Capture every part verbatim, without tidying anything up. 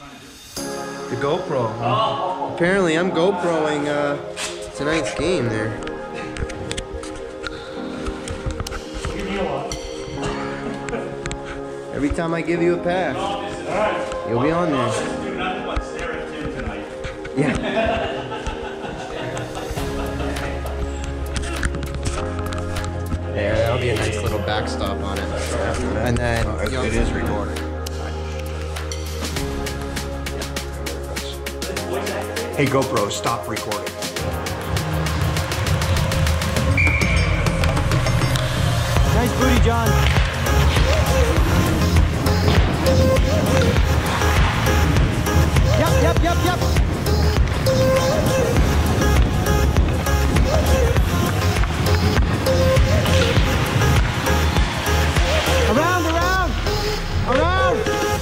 The GoPro. Oh. Apparently I'm GoProing uh, tonight's game there. Every time I give you a pass, you'll be on there. Yeah. There, that'll be a nice little backstop on it. And then uh, it, it is recording. Hey GoPro, stop recording. Nice booty, John. Yep, yep, yep, yep. Around, around, around.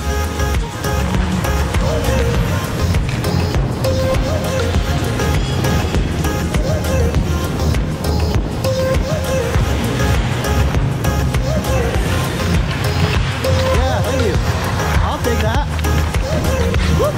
Yeah, thank you. I'll take that. Whoop.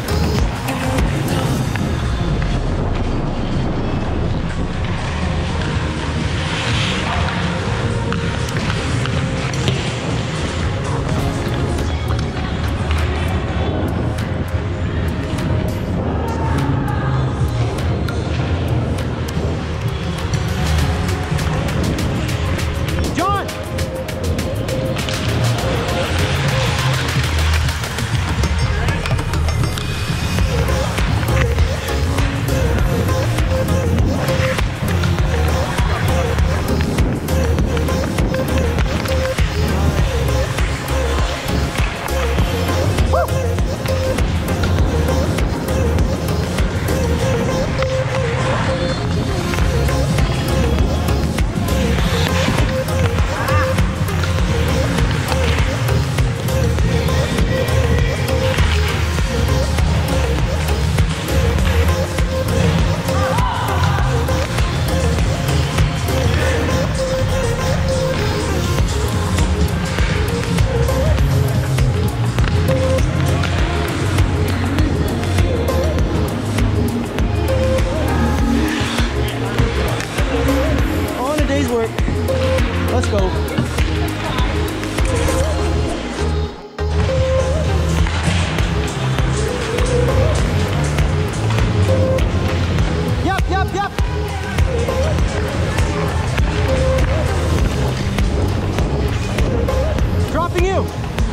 Let's go. Yep, yep, yep. Dropping you.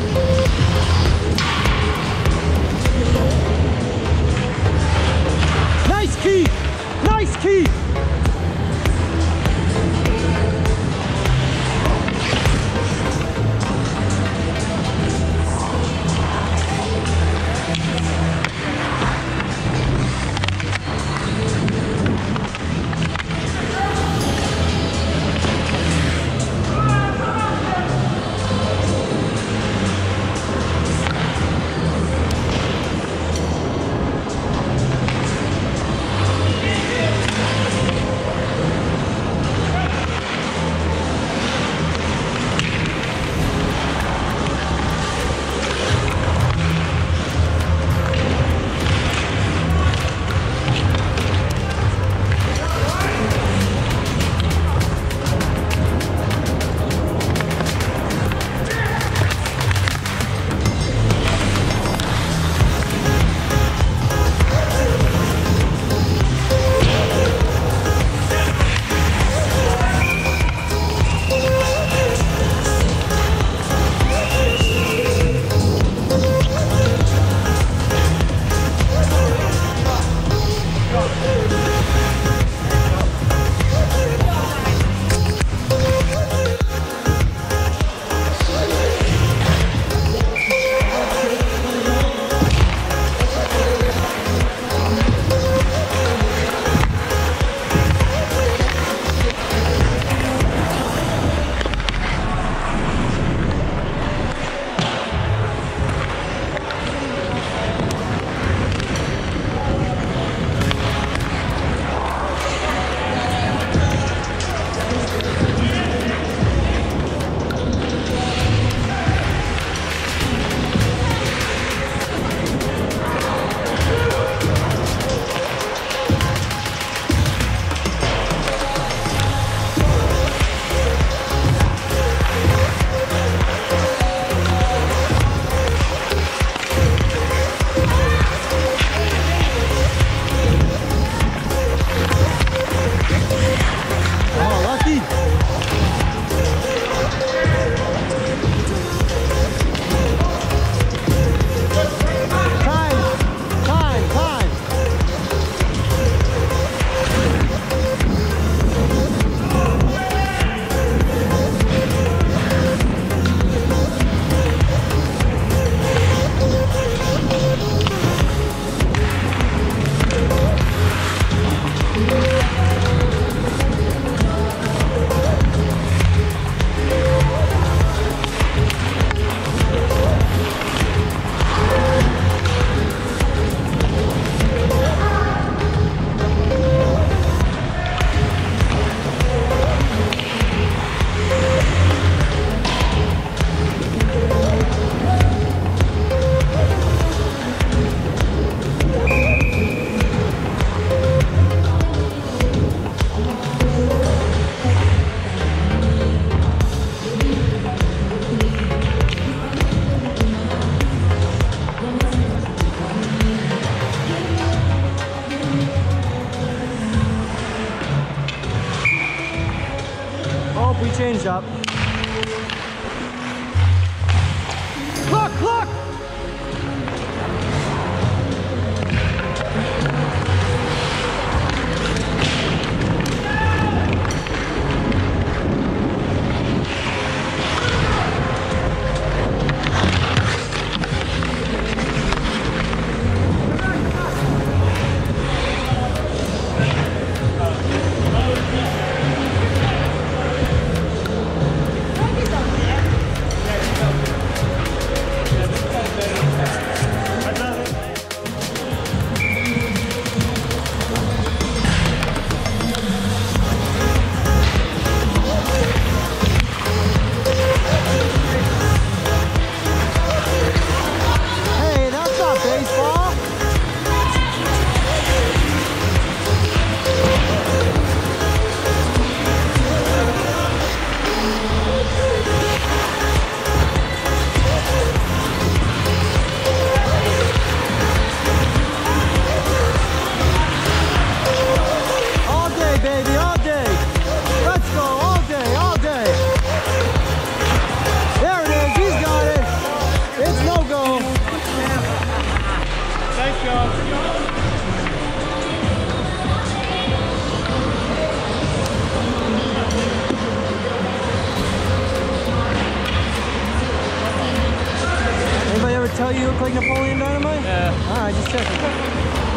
Nice key. Nice key. changed up. Look, look! Anybody ever tell you you look like Napoleon Dynamite? Yeah. Alright, just checking.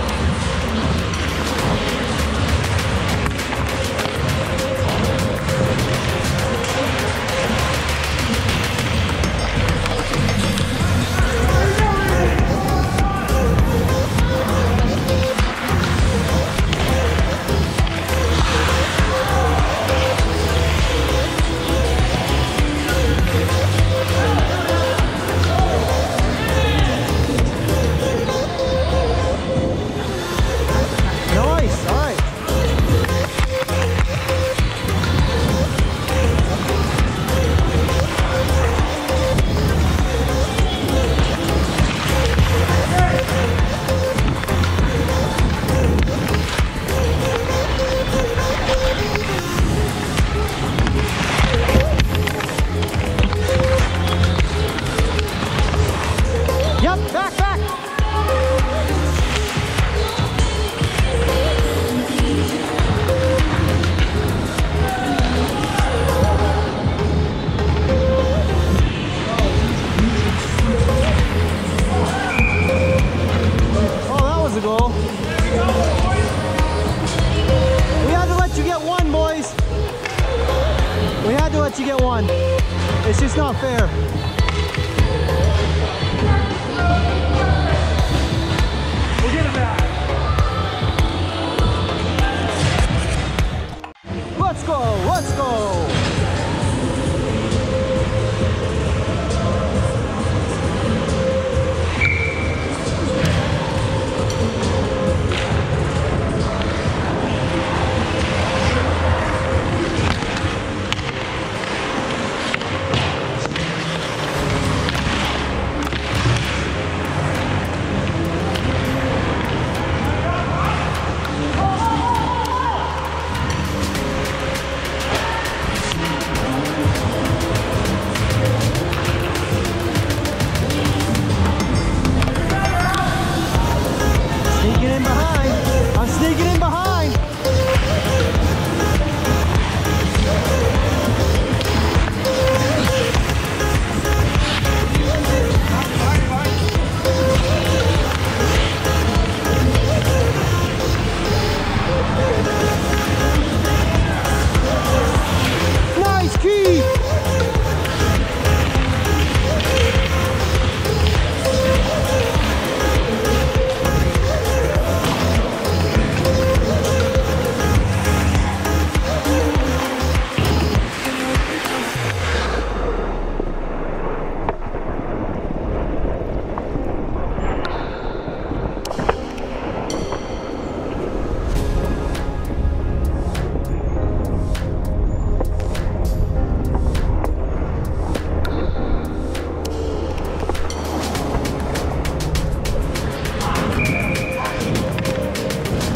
You get one. It's just not fair. We'll get it back. Let's go, let's go.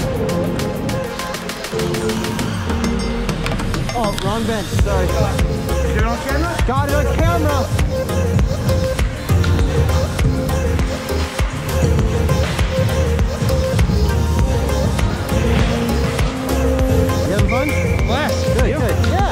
Oh, wrong bench, sorry. Got it on camera. You having fun? Blast. Good, good. Yeah.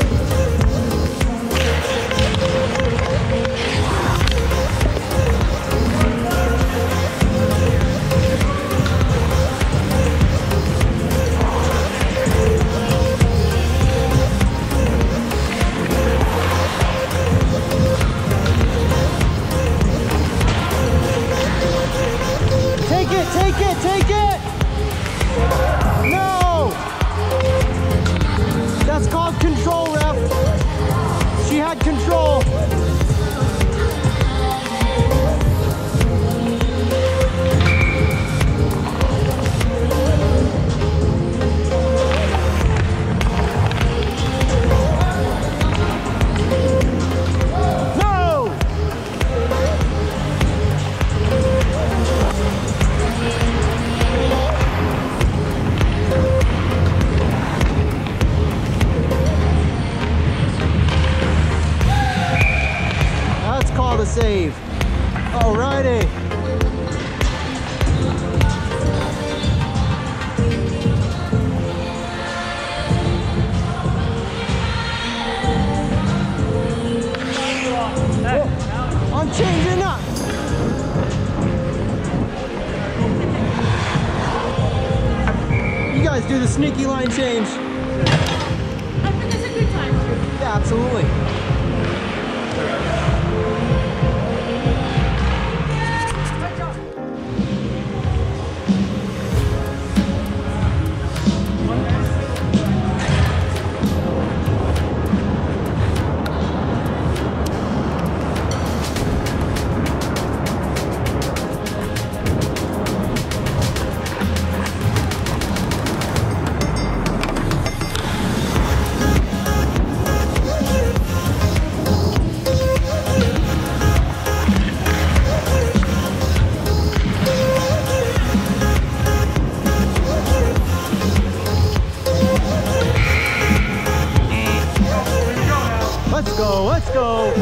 Take it, take it, take it! No! That's called control, ref. She had control. No! That's called a save. Alrighty. Oh, I'm changing up. You guys do the sneaky line change. I think it's a good time. Yeah, absolutely. Let's go, let's go.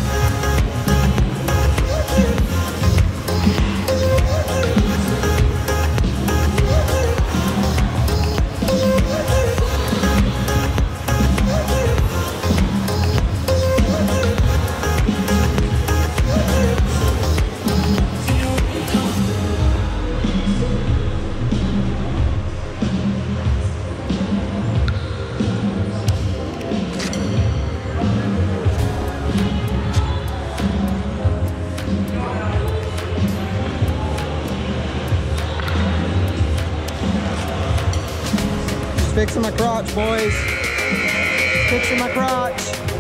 Fixing my crotch, boys. Fixing my crotch.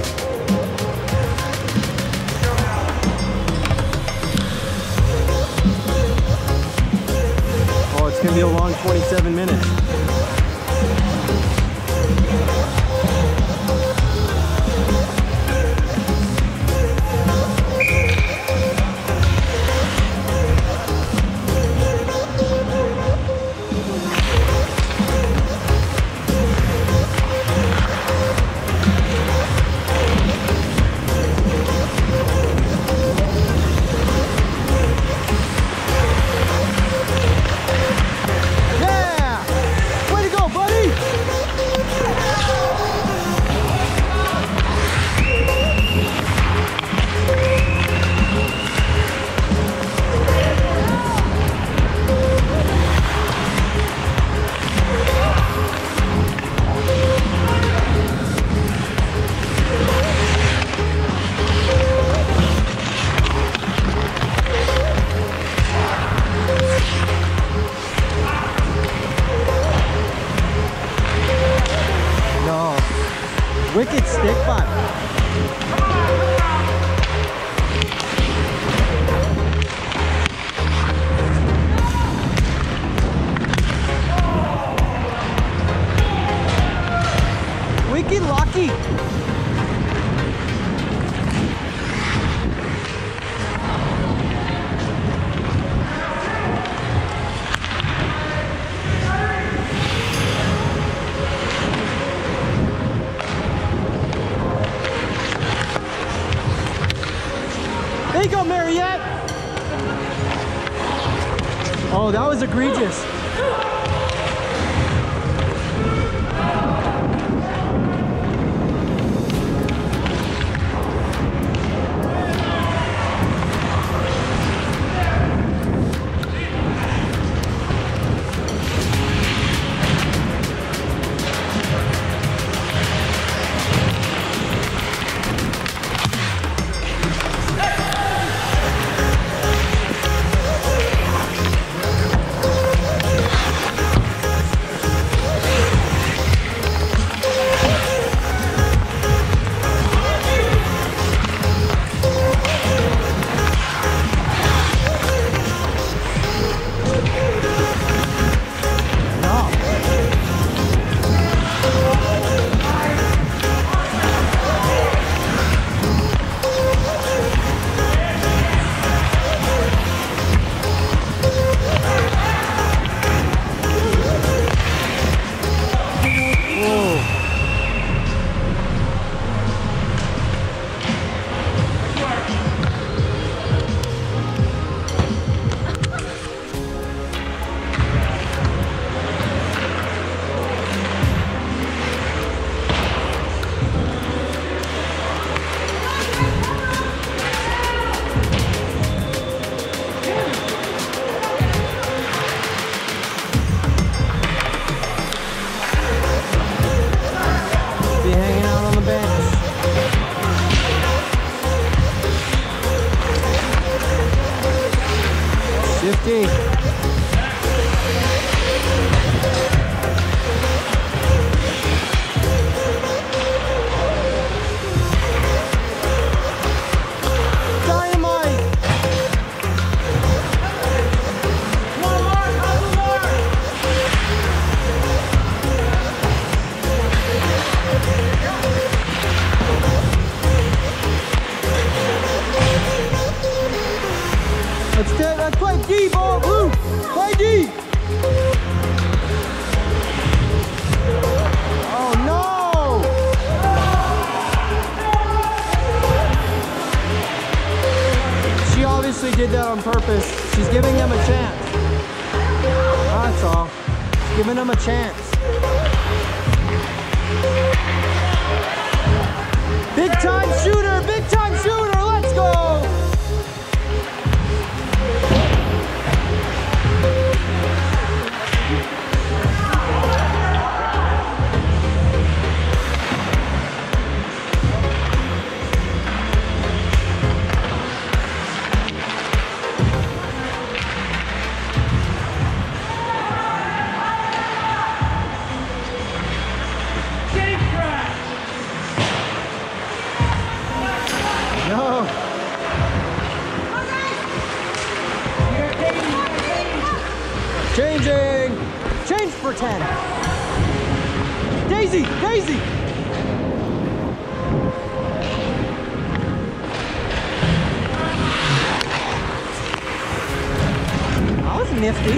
Oh, it's gonna be a long twenty-seven minutes. Wicked stick bot. Wicked lucky. Oh, that was egregious. fifty. Dynamite. One more, couple more. Let's get, let's play D ball, blue. Play D. Oh no! She obviously did that on purpose. She's giving them a chance. That's all. She's giving them a chance. Big time shooter, big time shooter, let's go! No. Changing. Change for ten. Daisy, Daisy. That was nifty.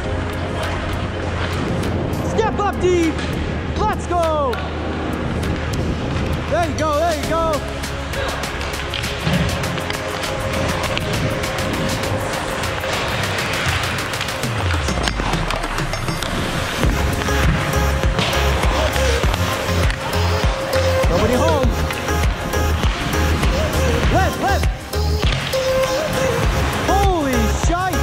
Step up deep. Let's go. There you go, there you go. Nobody home. Left, left. Holy shite.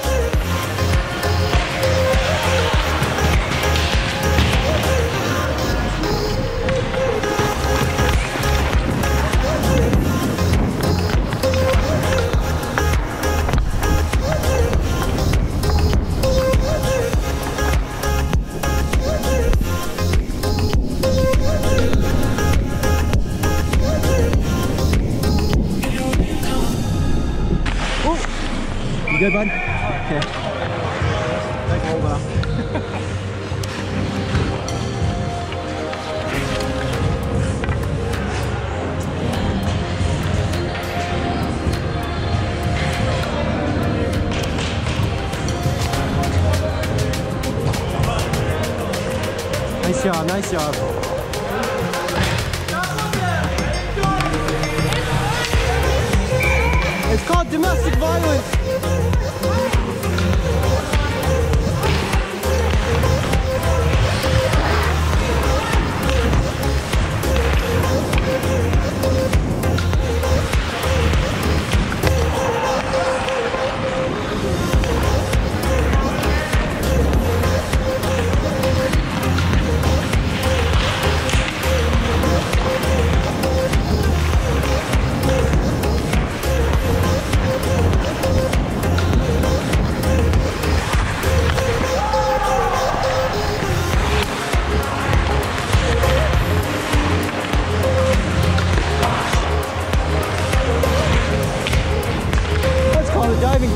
You good, bud? Okay. Like hold up. Nice job, nice job. It's called domestic violence.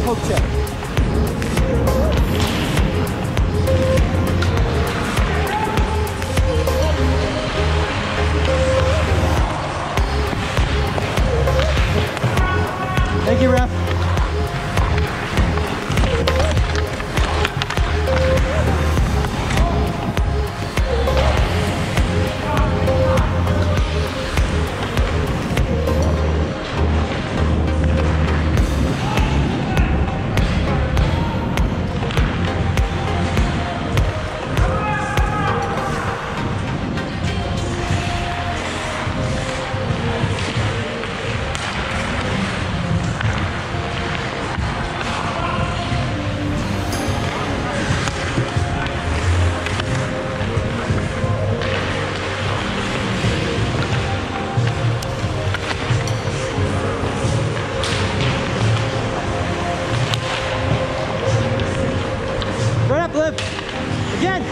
poke check. Thank you, ref. Again.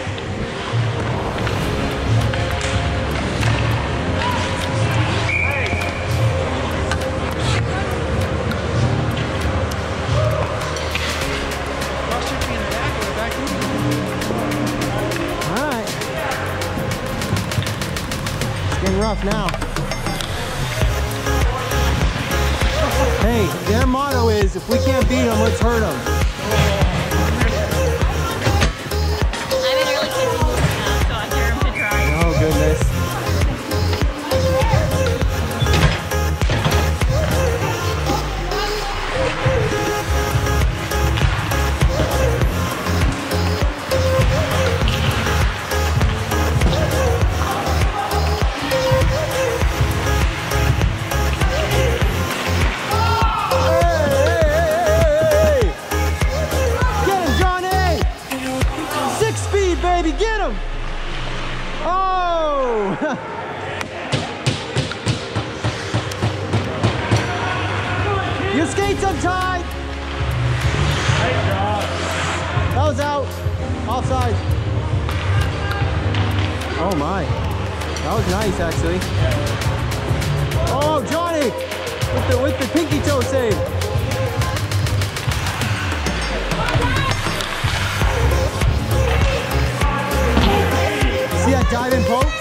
All right. It's getting rough now. Hey, their motto is, if we can't beat them, let's hurt them. Goodness. Your skates untied. That was out. Offside. Oh my. That was nice actually. Oh, Johnny with the with the pinky toe save. See that dive and poke?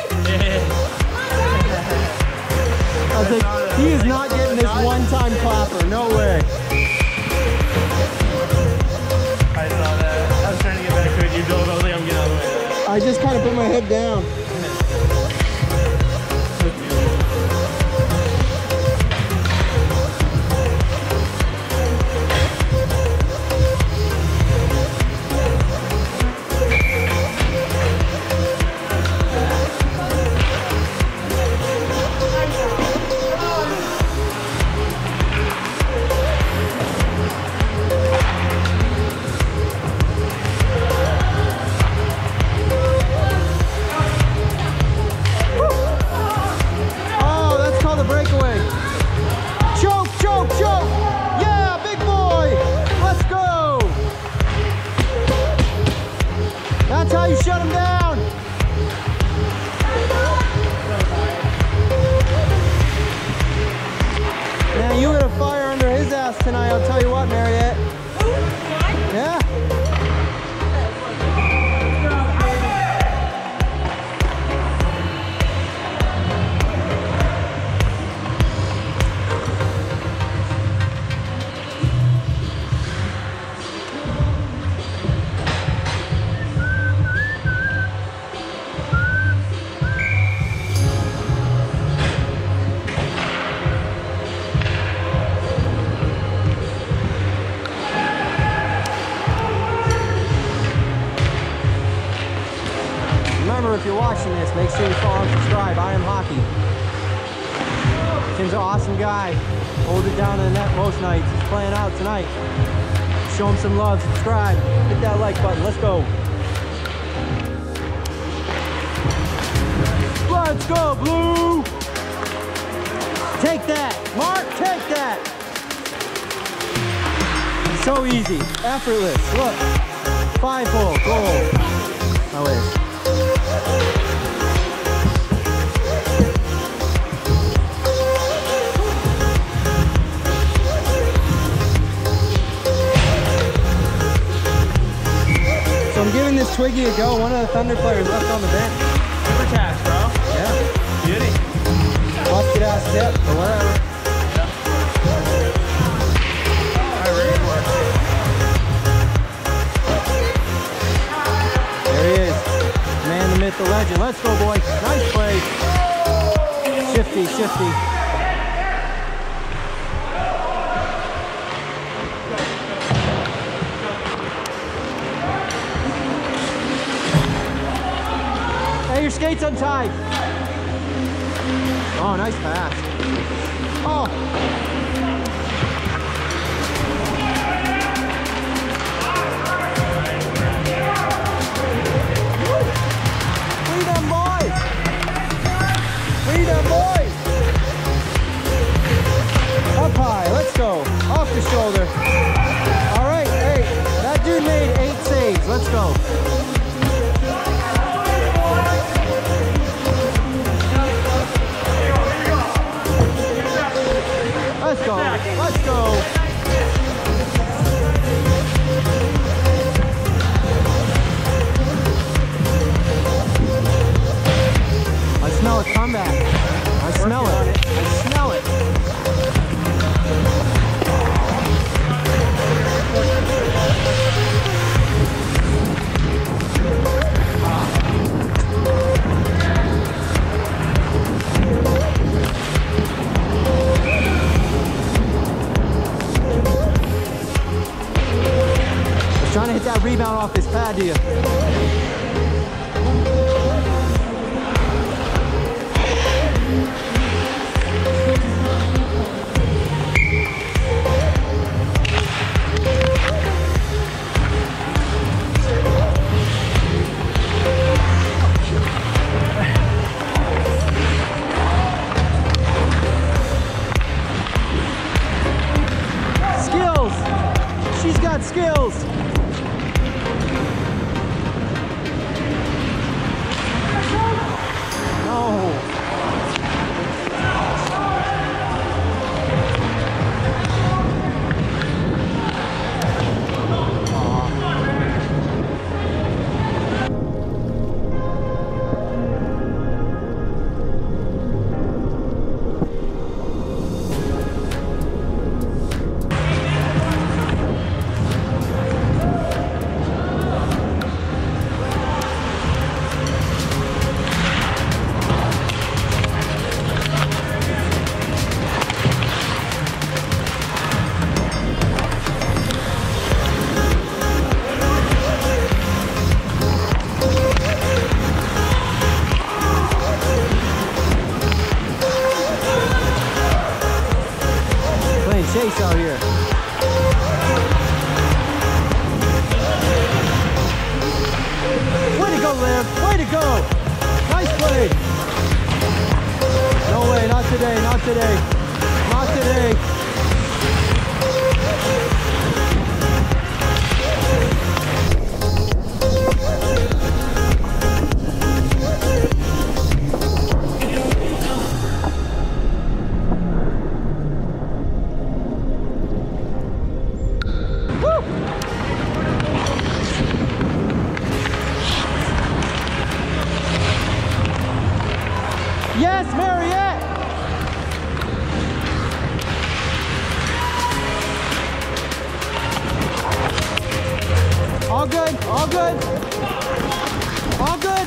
I was like, he is not getting this one-time clapper. No way. I saw that. I was trying to get back to it. You build. I was like, I'm getting out of the way. I just kind of put my head down. That's how you shut him down. Man, you got a fire under his ass tonight, I'll tell you what, Mariette. Yeah. Remember, if you're watching this, make sure you follow and subscribe. I am Hockey. Tim's an awesome guy. Hold it down in the net most nights. He's playing out tonight. Show him some love. Subscribe. Hit that like button. Let's go. Let's go, Blue. Take that. Mark, take that. So easy. Effortless. Look. Five-hole. Goal. Oh, wait. So I'm giving this Twiggy a go. One of the Thunder players left on the bench. Super catch, bro. Yeah. Beauty. Busted ass tip or whatever. Alright, ready to work. There he is. Man, the myth, the legend. Let's go, boy. Nice play. Shifty, shifty. Hey, your skate's untied. Oh, nice pass. Oh. Lead them, boys. Lead them, boys. Up high. Let's go. Off the shoulder. All right. Hey, that dude made eight saves. Let's go. Let's go. Let's go. I smell a comeback. I smell it. I smell it. Trying to hit that rebound off his pad, do you? Skills! She's got skills! Chase out here. Way to go, Liv. Way to go. Nice play. No way. Not today. Not today. Not today. Yes, Mariette! All good, all good. All good.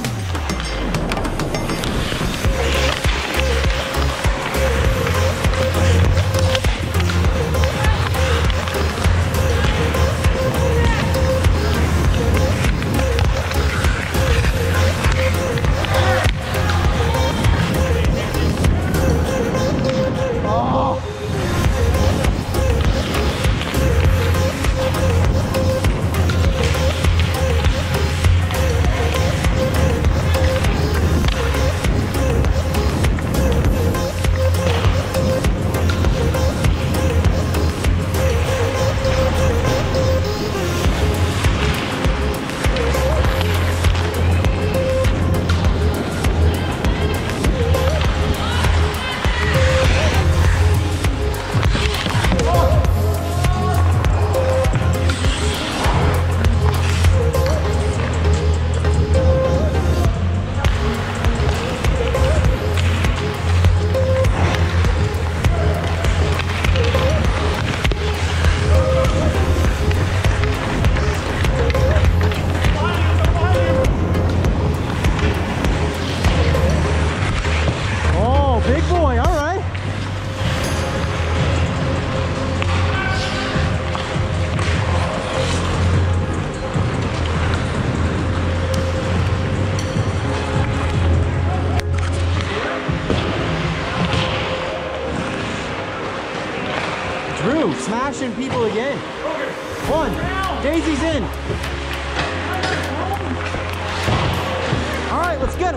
pushing people again. One. Daisy's in. All right, let's get him.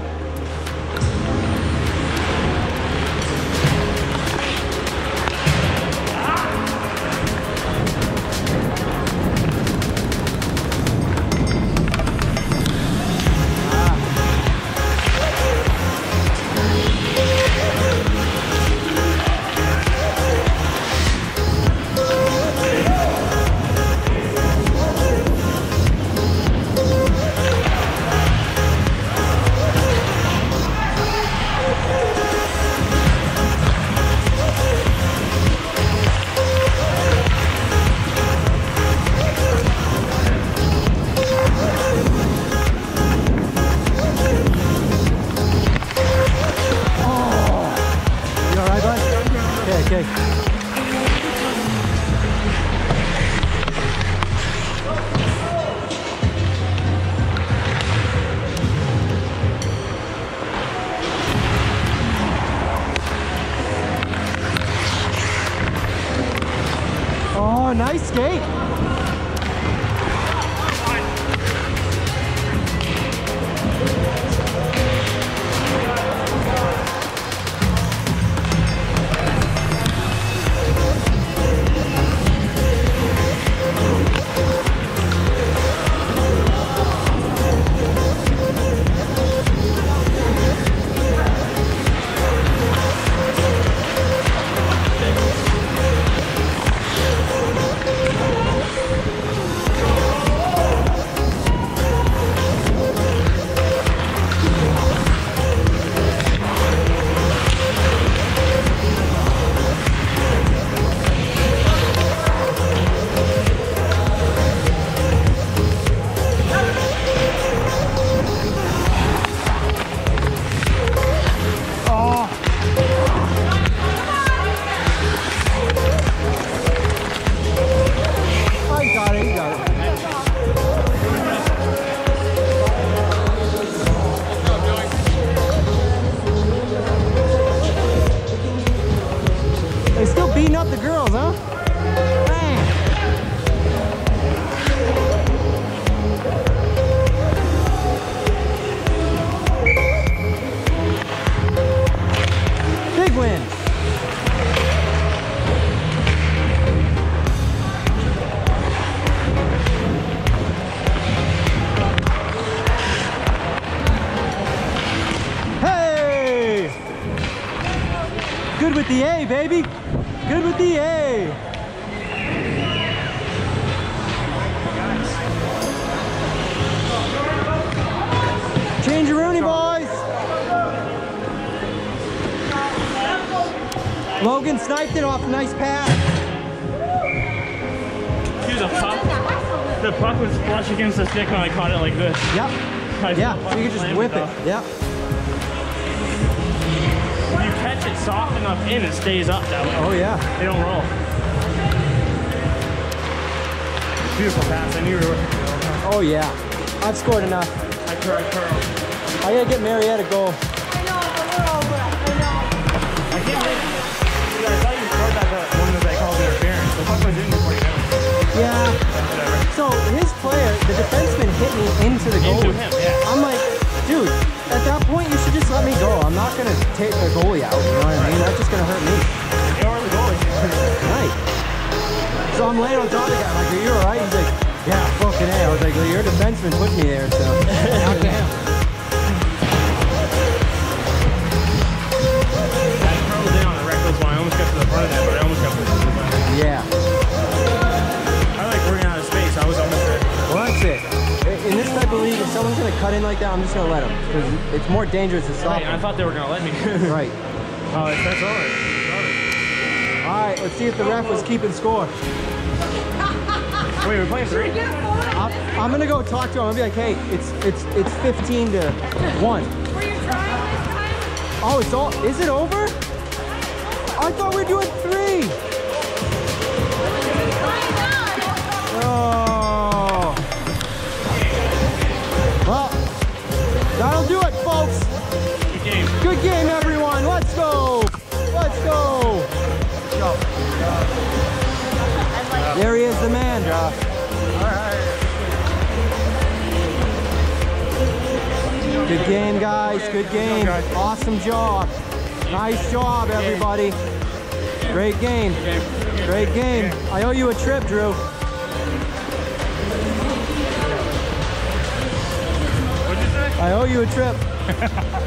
Oh, nice skate. Beating up the girls, huh? Man. Big win. Hey! Good with the A, baby. Good with the A. Change your Rooney, boys. Logan sniped it off a nice pass. Dude, the puck, the puck was flush against the stick when I caught it like this. Yep. Yeah, so you can just whip it. Yep. You catch it soft enough in, it stays up that way. Oh yeah. They don't roll. Beautiful pass. I knew you were working for it. Oh yeah. I've scored enough. I curl, I curl. I gotta get Marietta a goal. I know, but we're over. I know. I can't believe it. Dude, I thought you scored that the one that they called interference. The puck was in before you got it. Yeah. Whatever. So his player, the defenseman, hit me into the goal. Into him, yeah. I'm like, dude, at that point you should just let me go. I'm not gonna take the goalie out. You know what I mean? That's just gonna hurt me. You're the goalie. Right. So I'm laying on top of the guy. I'm like, are you alright? He's like, yeah, fucking A. I was like, well, your defenseman put me there, so out to him. That curled in on a reckless one. I almost got to the front of that, but I almost got to the front of that. Yeah. I like working out of space. I was almost there. Well, that's it. In this type of league, if someone's gonna cut in like that, I'm just gonna let them, because it's more dangerous to stop Right, I them. thought they were gonna let me. Right. Oh, that's that's over. It's over. All right, let's see if the ref was keeping score. Wait, we're playing three? I'm, I'm gonna go talk to him. I'll be like, hey, it's it's it's fifteen to one. Were you trying this time? Oh, it's all. Is it over? I thought we were doing three. Oh. Well, that'll do it, folks. Good game. Good game, everyone. Let's go. Let's go. Go. game, guys. Good game. Awesome job. Nice job, everybody. Great game. Great game. I owe you a trip, Drew. What'd you say? I owe you a trip.